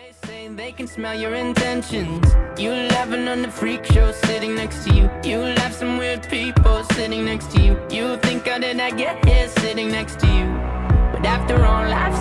They say they can smell your intentions. You laughing on the freak show sitting next to you. You laugh some weird people sitting next to you. You think how did I get here sitting next to you? But after all I've